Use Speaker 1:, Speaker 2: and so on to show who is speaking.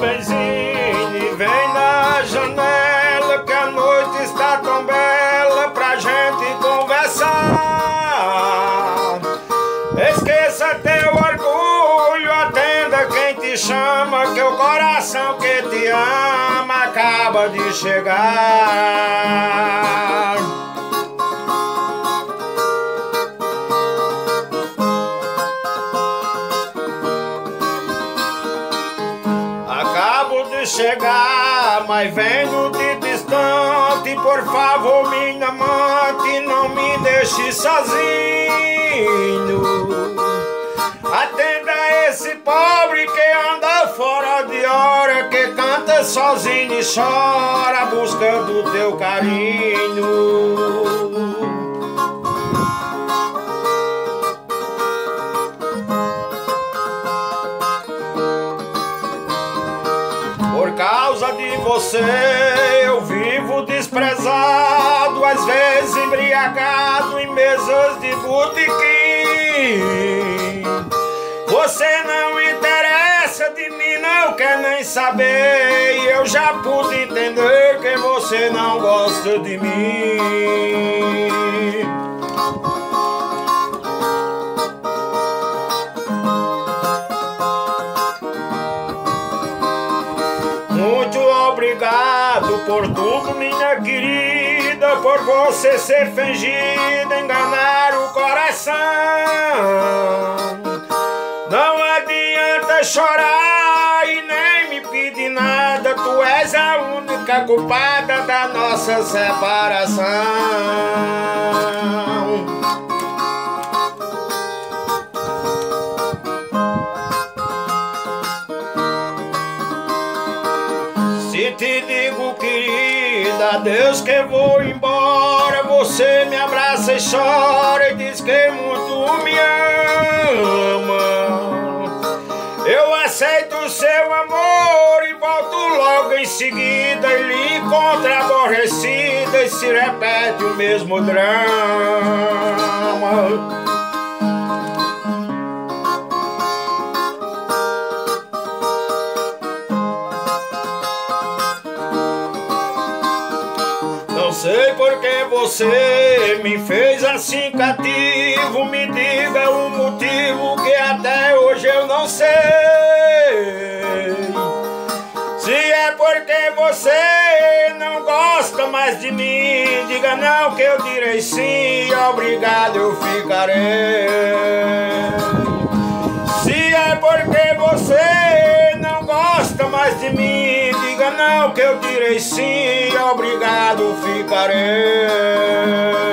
Speaker 1: benzinho, vem na janela que a noite está tão bela pra gente conversar. Esqueça teu orgulho, atenda quem te chama, que o coração que te ama acaba de chegar. Acabo de chegar, mas venho de distante. Por favor, minha amante, não me deixe sozinho. Atenda esse pobre que anda fora de hora, que canta sozinho e chora buscando teu carinho. Por causa de você eu vivo desprezado, às vezes embriagado em mesas de botequim. Você não interessa de mim, não quer nem saber, e eu já pude entender que você não gosta de mim. Muito obrigado por tudo, minha querida, por você ser fingida, enganar o coração. Não adianta chorar e nem me pedir nada, tu és a única culpada da nossa separação. Se te digo, querida, adeus que vou embora, você me abraça e chora e diz que muito me ama. Eu aceito o seu amor e volto logo em seguida, e lhe encontro aborrecida e se repete o mesmo drama. Não sei por que você me fez assim cativo, me diga o motivo que até hoje eu não sei. Se é porque você não gosta mais de mim, diga não que eu direi sim, obrigado eu ficarei. Se é porque você não gosta mais de mim, diga não que eu direi sim, obrigado ficarei.